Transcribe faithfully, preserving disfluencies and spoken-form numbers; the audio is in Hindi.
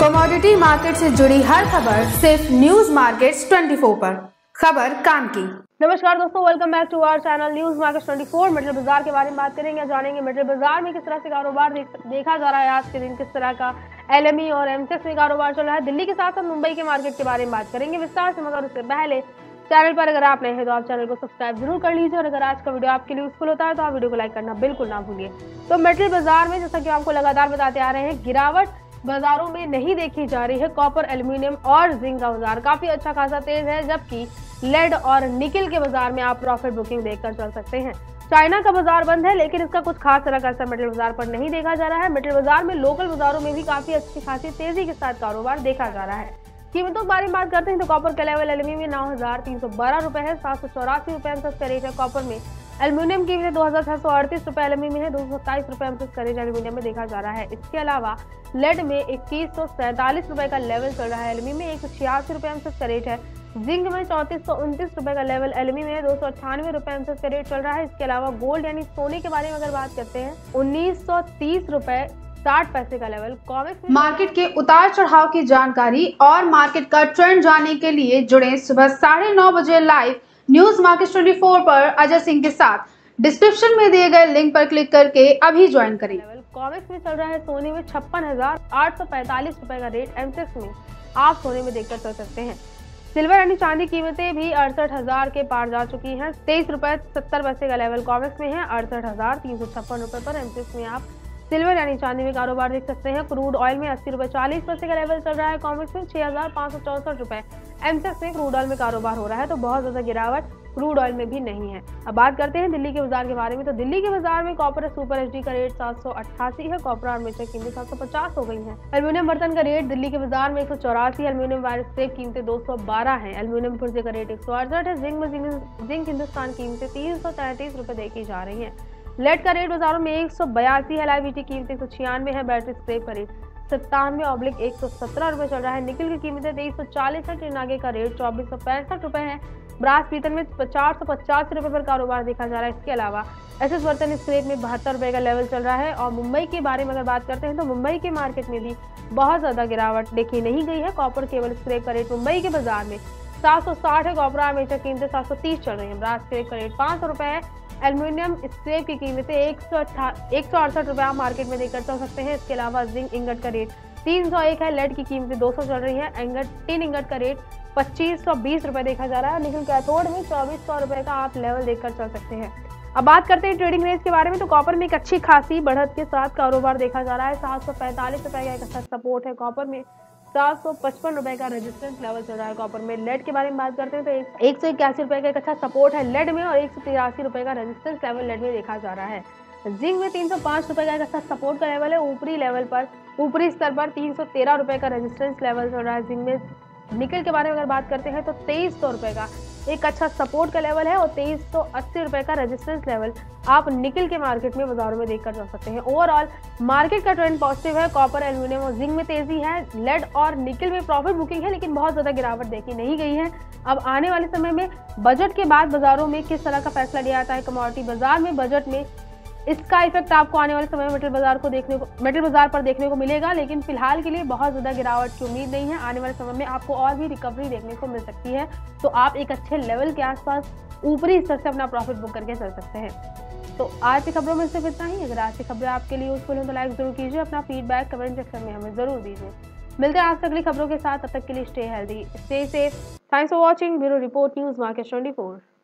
कमोडिटी मार्केट से जुड़ी हर खबर सिर्फ न्यूज मार्केट्स चौबीस पर। खबर काम की। नमस्कार दोस्तों, welcome back to our channel news market चौबीस। मेटल बाजार के बारे में बात करेंगे, जानेंगे मेटल बाजार में किस तरह से कारोबार देख, देखा जा रहा है। आज के दिन किस तरह का एलएमई और एमसेक्स में कारोबार चल रहा है। दिल्ली के साथ साथ मुंबई के मार्केट के बारे में बात करेंगे विस्तार से, मगर उससे पहले चैनल पर अगर आप नए हैं तो आप चैनल को सब्सक्राइब जरूर कर लीजिए, और अगर आज का वीडियो आपके लिए यूजफुल होता है तो आप वीडियो को लाइक करना बिल्कुल ना भूलिए। तो मेटल बाजार में जैसा कि आपको लगातार बताते आ रहे हैं, गिरावट बाजारों में नहीं देखी जा रही है। कॉपर, एल्यूमिनियम और जिंक का बाजार काफी अच्छा खासा तेज है, जबकि लेड और निकिल के बाजार में आप प्रॉफिट बुकिंग देखकर चल सकते हैं। चाइना का बाजार बंद है, लेकिन इसका कुछ खास तरह का असर मेटल बाजार पर नहीं देखा जा रहा है। मेटल बाजार में लोकल बाजारों में भी काफी अच्छी खासी तेजी के साथ कारोबार देखा जा रहा है। कीमतों के बारे में बात करते हैं तो कॉपर का लेवल एल्यूमिनियम में नौ हजार तीन सौ बारह रुपए है, सात सौ चौरासी रुपए का रेट है कॉपर में। एल्यूमिनियम की कीमत दो हजार छह सौ अड़तीस रुपए एल्यूमिनियम में है, दो सौ सत्ताईस रुपए का रेट एल्यूमिनियम में देखा जा रहा है। इसके अलावा लेड में इक्कीस सौ सैंतालीस रुपए का लेवल चल रहा है, एल्यूमिनियम में एक सौ छियासी रुपए का रेट है। जिंक में चौंतीस सौ उनतीस रुपए का लेवल, एल्यूमिनियम में दो सौ अट्ठानवे रुपए का रेट चल रहा है। इसके अलावा गोल्ड यानी सोने के बारे में अगर बात करते हैं, उन्नीस सौ तीस रुपए साठ पैसे का लेवल। कॉमेक्स मार्केट के उतार चढ़ाव की जानकारी और मार्केट का ट्रेंड जानने के लिए जुड़े सुबह साढ़े नौ बजे लाइव न्यूज मार्केट चौबीस पर अजय सिंह के साथ। डिस्क्रिप्शन में दिए गए लिंक पर क्लिक करके अभी ज्वाइन करें। कॉमेक्स में चल रहा है सोने में छप्पन हजार आठ सौ पैंतालीस रुपए का रेट, एमसेक्स में आप सोने में देखकर चल सकते हैं। सिल्वर यानी चांदी कीमतें भी अड़सठ हजार के पार जा चुकी हैं, तेईस रुपए सत्तर पैसे का लेवल कॉमेक्स में है, अड़सठ हजार तीन सौ छप्पन रुपए पर एमसेक्स में आप सिल्वर यानी चांदी में कारोबार देख सकते हैं। क्रूड ऑयल में अस्सी रुपए चालीस पैसे का लेवल चल रहा है, कॉमेक्स में छह हजार पाँच सौ चौसठ रुपए एमसेक्स में क्रूड ऑयल में कारोबार हो रहा है। तो बहुत ज्यादा गिरावट क्रूड ऑयल में भी नहीं है। अब बात करते हैं दिल्ली के बाजार के बारे में। तो दिल्ली के बाजार में कॉपर सुपर एचडी का रेट सात सौ अट्ठासी है, कॉपर आर्मेचर कीमतें सात सौ पचास हो गई हैं। एल्यूमिनियम बर्तन का रेट दिल्ली के बाजार में एक सौ चौरासी, एल्यूमिनियम वायर स्क्रैप कीमतें दो सौ बारह है, एल्यूमिनियम पुर्जे का रेट एक सौ अड़सठ है। जिंक में जिंक हिंदुस्तान कीमतें तीन सौ तैंतीस रुपए देखी जा रही है। लेड का रेट बाजारों में एक सौ बयासी है, एलआईबीटी कीमतें एक सौ छियानवे है, बैटरी स्क्रैप का रेट सत्तानवे ऑब्लिक एक सौ सत्रह रुपए चल रहा है। निकल की कीमतें तेईस सौ चालीस है, टिनागे का रेट चौबीस सौ पैंसठ रुपए है। ब्रास पीतल में चार सौ पचास रुपए पर कारोबार देखा जा रहा है। इसके अलावा एसएस बर्तन स्क्रैप में बहत्तर रुपए का लेवल चल रहा है। और मुंबई के बारे में अगर बात करते हैं तो मुंबई के मार्केट में भी बहुत ज्यादा गिरावट देखी नहीं गई है। कॉपर केबल स्क्रैप का रेट मुंबई के बाजार में सात सौ साठ है, कॉपर आर्मेचर कीमतें सात सौ तीस चल रही है, ब्रास स्क्रैप का रेट पाँच सौ रुपए है। एल्यूमिनियम स्क्रैप की कीमतें एक सौ एक सौ अड़सठ रुपए आप मार्केट में देखकर चल सकते हैं। इसके अलावा जिंक इंगट का रेट तीन सौ एक है, लेड की कीमतें दो सौ चल रही है, इंगट तीन इंगट का रेट पच्चीस सौ बीस रुपए देखा जा रहा है। निकल कैथोड में चौबीस सौ रुपए का आप लेवल देखकर चल सकते हैं। अब बात करते हैं ट्रेडिंग रेंज के बारे में। तो कॉपर में एक अच्छी खासी बढ़त के साथ कारोबार देखा जा रहा है। सात सौ पैंतालीस रुपए का एक अच्छा सपोर्ट है कॉपर में, सात सौ पचपन रुपए का रेजिस्टेंस लेवल चल रहा है कॉपर में। लेड के बारे में बात करते हैं तो एक सौ इक्यासी रुपए का एक अच्छा सपोर्ट है लेड में, और एक सौ तिरासी रुपए का रेजिस्टेंस लेवल लेड में देखा जा रहा है। जिंक में तीन सौ पाँच रुपए का एक अच्छा सपोर्ट का लेवल है, ऊपरी लेवल पर ऊपरी स्तर पर तीन सौ तेरह रुपए का रेजिस्टेंस लेवल चल रहा है जिंक में। निकल के बारे में अगर बात करते हैं तो तेईस सौ रुपए का एक अच्छा सपोर्ट का लेवल है, और तेईस सौ अस्सी रुपए का रेजिस्टेंस लेवल आप निकल के मार्केट में बाजारों में देखकर चल सकते हैं। ओवरऑल मार्केट का ट्रेंड पॉजिटिव है। कॉपर, एल्यूमिनियम और जिंक में तेजी है, लेड और निकल में प्रॉफिट बुकिंग है, लेकिन बहुत ज्यादा गिरावट देखी नहीं गई है। अब आने वाले समय में बजट के बाद बाजारों में किस तरह का फैसला लिया जाता है कमोडिटी बाजार में, बजट में इसका इफेक्ट आपको आने वाले समय में मेटल बाजार को देखने को मेटल बाजार पर देखने को मिलेगा। लेकिन फिलहाल के लिए बहुत ज्यादा गिरावट की उम्मीद नहीं है। आने वाले समय में आपको और भी रिकवरी देखने को मिल सकती है, तो आप एक अच्छे लेवल के आसपास ऊपरी स्तर से अपना प्रॉफिट बुक करके चल सकते हैं। तो आज की खबरों में सिर्फ इतना ही। अगर आज की खबरें आपके लिए यूजफुल हो तो लाइक जरूर कीजिए, अपना फीडबैक कमेंट सेक्शन में हमें जरूर दीजिए। मिलते हैं आज अगली खबरों के साथ, तब तक के लिए stay healthy, stay safe. Thanks for watching. Bureau report news market चौबीस।